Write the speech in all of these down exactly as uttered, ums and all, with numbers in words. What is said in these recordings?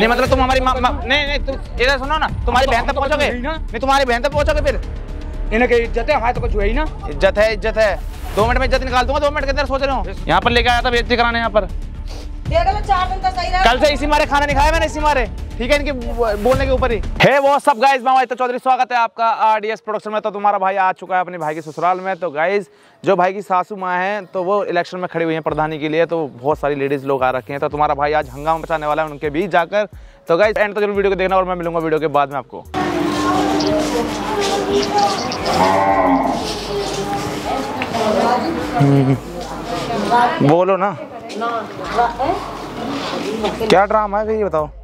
नहीं मतलब तुम हमारी नहीं नहीं तुम इधर सुनो ना, तुम्हारी बहन तक पहुंचोगे नहीं, तुम्हारी बहन तक पहुंचोगे फिर इनकी इज्जत है, हमारे तो कुछ हुआ ही ना। इज्जत है, इज्जत है, दो मिनट में इज्जत निकाल दूंगा। दो मिनट के अंदर सोच रहे हो यहाँ पर लेके आया था बेइज्जती कराने। यहाँ पर चार दिन तक सही रहा। कल से इसी मारे खाना नहीं खाया मैंने, इसी मारे, ठीक है, इनके बोलने के ऊपर ही। हे वो सब गाइस, मैं आदित्य चौधरी, स्वागत है आपका आरडीएस प्रोडक्शन में। तो तुम्हारा भाई आ चुका है अपने भाई के ससुराल में। तो गाइस जो भाई की सासू माँ हैं तो वो इलेक्शन में खड़ी हुई हैं प्रधानी के लिए, तो बहुत सारी लेडीज लोग आ रखे हैं। तो तुम्हारा भाई आज हंगामा मचाने वाला है उनके बीच जाकर। तो गाइस एंड तो जरूर वीडियो को देखना और मैं मिलूंगा वीडियो के बाद में आपको। बोलो ना क्या ड्रामा है ये बताओ।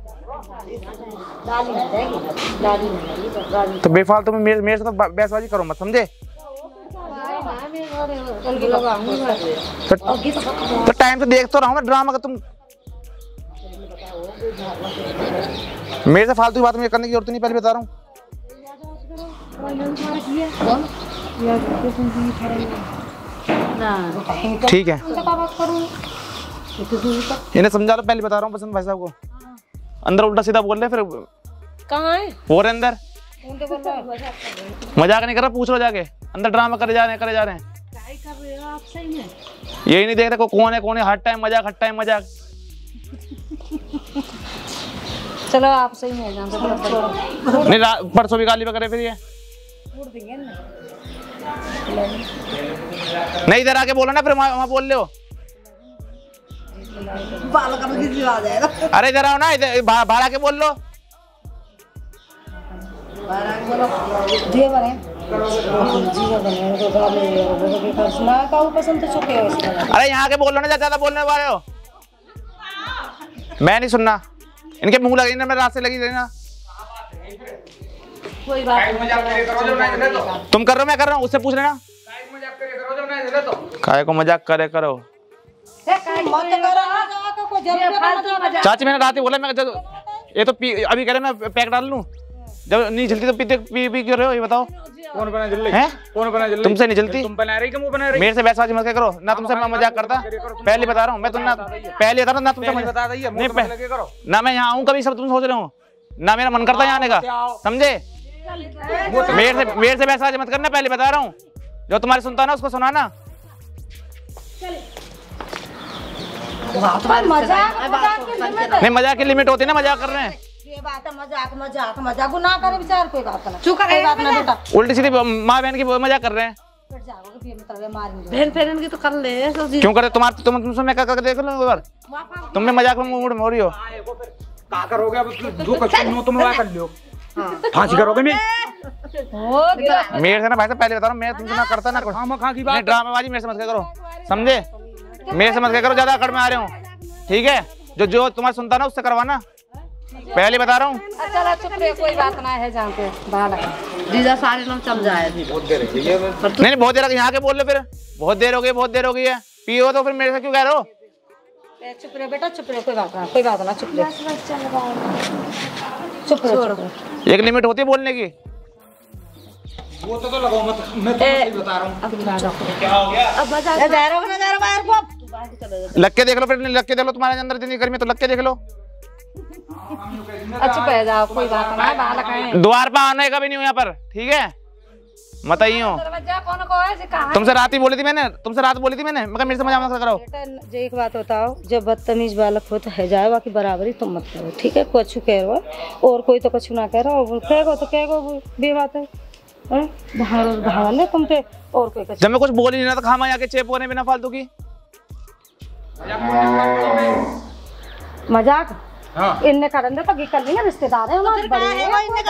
तो बेफालतू में मेरे मेरे से तो बहसबाजी करो मत, समझे। तो, तो टाइम तो देख तो रहा हूँ मैं, ड्रामा का तुम मेरे से फालतू की बात मुझे करने की जरूरत नहीं, पहले बता रहा हूँ। ठीक है इन्हें समझा लो, पहले बता रहा हूँ पसंद भाई साहब को। अंदर उल्टा सीधा बोल रहे फिर कहाँ है वो रहे अंदर। मजाक नहीं कर रहा, पूछ लो जाके। अंदर ड्रामा करे जा रहे हैं करे जा रहे हैं आप सही में यही नहीं देख रहे कौन है कौन है। हर टाइम मजाक, हर टाइम मजाक। चलो आप सही में नहीं परसों भी गाली वगैरह फिर ये नहीं, इधर आके बोलो ना, फिर वहाँ बोल रहे हो। अरे इधर आओ ना, इधर बाहर आके बोल लो। अरे यहाँ के बोल लो ना, ज्यादा बोलने वाले हो। मैं नहीं सुनना, इनके मुंह लगी ना, मेरे रात से लगी रही ना। कोई बात तुम कर रहे हो मैं कर रहा हूँ, उससे पूछ लेना। काय को मजाक करे करो। चाची मैंने रात ही बोला, मैं ये तो पी, अभी कह रहे मैं पैक डाल लूं, जब नहीं जलती तो पीते पी पी क्यों रहे हो ये बताओ। कौन बना जल्दी है? कौन बना जल्दी? तुमसे नहीं जलती, तुम बना रही कि मुंह बना रही? मेरे से बहसबाजी मत करो ना, तुमसे मैं मजाक करता। पहले बता रहा हूँ मैं, तुम ना पहले बता रहा हूँ ना, तुमसे बता दीजिए ना मैं यहाँ आऊँ कभी, सब तुम सोच रहे हो ना, मेरा मन करता है आने का, समझे। मेरे से मेरे से बहसबाजी मत करना, पहले बता रहा हूँ। जो तुम्हारी सुनता ना उसको सुनाना। नहीं मजाक की लिमिट होती है ना, मजाक कर रहे हैं। ये बात है, मजाक मजाक मजाक ना करे बेचार, कोई बात ना, चुप करे बात ना बेटा। उल्टी सीधी माँ बहन की मजाक कर रहे हैं। बहन बहन की तो कर ले, क्यों करे तुम्हारे तुम तुमसे मैं कर देख लो एक बार। तुमने मजाक में मूड में हो रही हो। का करोगे अब, जो कुछ नो तुम वह कर लो, फांसी करोगे। मैं मेरे से ना भाई साहब पहले बता रहा हूँ, मैं तुमसे ना करता ना कुछ ड्रामेबाजी मेरे से मत करो, समझे। मेरे से मत करो, ज्यादा अकड़ में आ रहे हो, ठीक है। जो जो तुम्हारा सुनता ना उससे करवाना, पहले बता रहा हूँ। चलो चुप रहे, कोई बात ना है, जानते जीजा सारे लोग चल जाए। बहुत देर नहीं नहीं बहुत देर यहाँ के बोल रहे, फिर बहुत देर हो गई, बहुत देर हो गई है। पियो तो फिर मेरे से क्यों कह रहे हो। चुप रहे बेटा, चुप रहे, कोई बात ना, कोई बात ना, चुप रहे, चुप रहे। एक लिमिट होती है बोलने की। वो तो, तो लगाओ मत, मैं तो सही बता रहा हूँ। क्या हो गया? अब मजा जा रहा है, जा रहा है बाहर को। लग के देख लो, फिर लग के देख लो, तुम्हारे अंदर इतनी गर्मी तो लग के देख लो। अच्छा पै जाओ, कोई बात ना, बाहर लगाएं। द्वार पर आने का भी नहीं हूँ यहाँ पर, ठीक है। मत आइयो। कौन को है कहा? तुमसे रात ही बोली थी मैंने, तुमसे रात बोली थी मैंने, मगर मेरे से मजाक मत करो। जो एक बात बताओ, जब बदतमीज बालक हो तो है जाए, बाकी बराबरी तुम मत करो, ठीक है। कुछ कह रहे हो और कोई तो कुछ ना कह रहा हो, कहेगो तो कहेगो, बेबात है। भावने तुम पे और कोई कुछ जब मैं कुछ बोल ही नहीं रहा था, खामा यहाँ के चेप होने बिना फालतू की मजाक। इनने करन दे तो कर लेंगे, रिश्तेदार हैं हमारे बड़े हैं।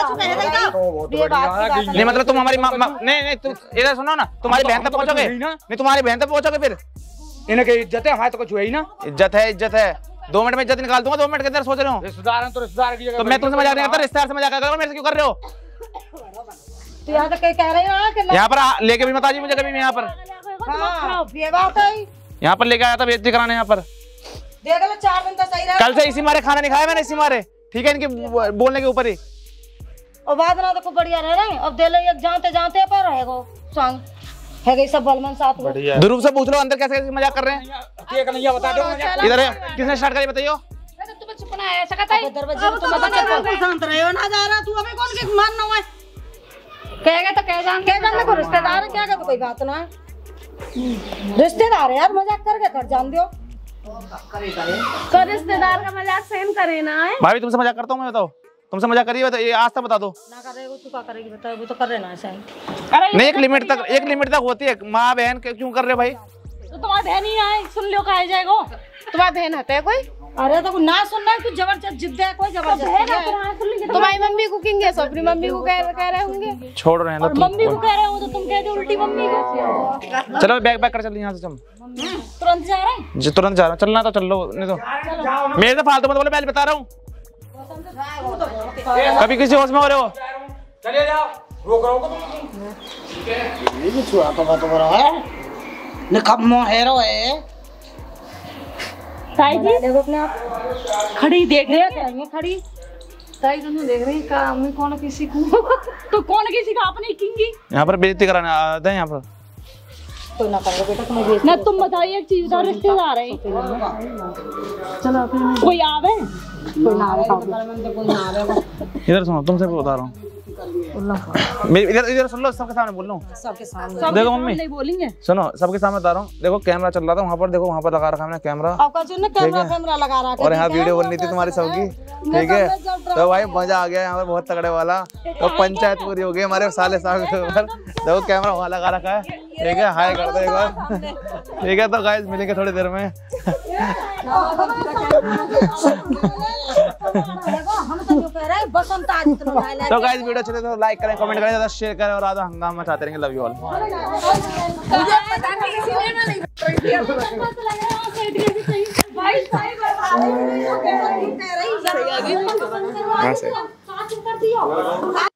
नहीं मतलब तुम हमारी नहीं नहीं तुम इधर सुनो ना, तुम्हारी बहन तक पहुंचोगे नहीं, तुम्हारी बहन तक पहुंचोगे फिर इनकी इज्जत है, हमारे तो कुछ हुआ ही ना। इज्जत है, इज्जत है, दो मिनट में इज्जत निकाल दूंगा। दो मिनट के अंदर सोच रहे हो रिश्तेदार हैं तो रिश्तेदार की जगह। तो मैं तुमसे मजाक नहीं करता, रिश्तेदार से मजाक कर रहा हूं, मेरे से क्यों कर रहे हो। तो यहाँ तक कह रहे हो यहाँ पर लेके भी मत आजी मुझे कभी। यहाँ पर ये बात है, यहाँ पर लेके आया था बेइज्जती कराने। यहाँ पर देख लो चार दिन तक सही रहा। कल से इसी मारे खाना नहीं खाया मैंने, इसी मारे, ठीक है, इनके बोलने के ऊपर ही। और बाद ना तो बढ़िया रह रहे हैं। अब दे लो एक जानते जानते पर रहेगो संग है गई सब बलमन साथ में। ध्रुव से पूछ लो अंदर कैसे कैसे मजाक कर रहे हैं। ठीक है, नहीं बता दो इधर किसने स्टार्ट करी बताइयो। तुम्हें छुपना है ऐसा कहता है दरवाजे में तो बता के शांत रहे हो ना जा रहा तू अबे कौन के मानना है कहेगा तो कह जान क्या जानने को रिश्तेदार है क्या का तो कोई बात ना है रिश्तेदार है यार मजाक करके कर जान दियो तो रिश्तेदार का मजाक सेम करे ना है भाभी तुमसे मजाक करता हूँ मैं, बताओ तुमसे मजाक करिए तो ये आज तक बता दो ना कर रहे हो तू क्या करेगी बता वो तो कर रहे ना ऐसा नहीं। एक लिमिट तक एक लिमिट तक होती है। माँ बहन क्यों कर रहे हो भाई? तो तुम्हारी बहन ही आए सुन लो कहा जाएगा तुम्हारी बहन है कोई अरे तो ना सुनना है तू जबरदस्त जिद है कोई जबरदस्त तुम्हारी मम्मी कुकिंग है अपनी मम्मी को कह कह रहे होंगे छोड़ रहे हैं और मम्मी को कह रहे हो तो तुम कह दो उल्टी मम्मी को। चलो बैग बैग कर चल यहाँ से। तुम तुरंत जा रहे हैं जी तुरंत जा रहा हूँ, चलना तो चल लो नहीं तो मेरे तो फालतू मत बोलो, मैं बता रहा हूँ कभी किसी होश में हो रहे हो। चलिए जाओ रोक रहा हूँ ये छुआ तो बात हो रहा है निकम्मो हेरो है ताई जी देखो अपने आप खड़ी देख रहे क्या है खड़ी ताई दोनों देख रही काम में कौन किसी को तो कौन किसी का अपनी किंगी यहाँ पर बेइज्जती कराने आते हैं यहाँ पर। कोई ना करो बेटा तुम्हें बेइज्जती ना तुम बताइए एक चीज बताओ रिश्तेदार है चलो फिर कोई आवे कोई ना आवे कोई ना आवे इधर सुनो तुमसे भी बता रहा हूँ, इधर इधर सुन लो, सबके सामने बोल रहा हूँ। सबके सामने देखो मम्मी नहीं बोलेंगे सुनो, सबके सामने बता रहा हूँ। देखो कैमरा चल रहा था वहाँ पर, देखो वहाँ पर लगा रखा मैंने कैमरा आपका जो ना कैमरा कैमरा लगा रहा है और यहाँ वीडियो बन रही थी तुम्हारी सबकी, ठीक है। तो भाई मजा आ गया यहाँ पर बहुत तगड़े वाला। तो पंचायत पूरी हो गई हमारे साले साहब के ऊपर। देखो कैमरा वहाँ लगा रखा है, ठीक है। हाय कर दो एक बार, ठीक है। तो गाइस मिलेंगे थोड़ी देर में। तो गाइस वीडियो चले तो लाइक करें, कमेंट करें, ज़्यादा शेयर करें और आधा हंगामा मचाते रहेंगे। Love you all. भाई